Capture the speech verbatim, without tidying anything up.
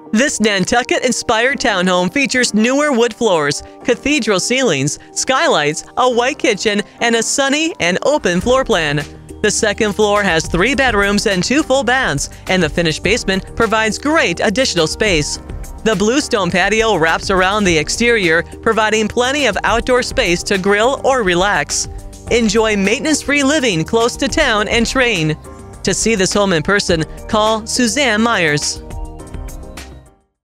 This Nantucket-inspired townhome features newer wood floors, cathedral ceilings, skylights, a white kitchen, and a sunny and open floor plan. The second floor has three bedrooms and two full baths, and the finished basement provides great additional space. The bluestone patio wraps around the exterior, providing plenty of outdoor space to grill or relax. Enjoy maintenance-free living close to town and train. To see this home in person, call Suzanne Myers.